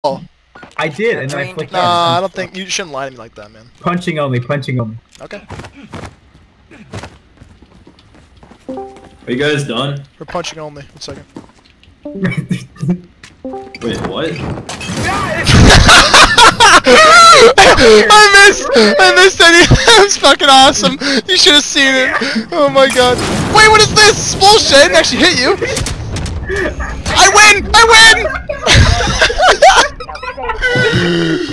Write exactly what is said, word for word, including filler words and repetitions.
Oh. I did, and then I flicked. Nah, I don't think you shouldn't lie to me like that, man. Punching only, punching only. Okay. Are you guys done? We're punching only. One second. Wait, what? I missed! I missed it! That was fucking awesome! You should have seen it! Oh my god. Wait, what is this? This is bullshit! I didn't actually hit you! I win! I win!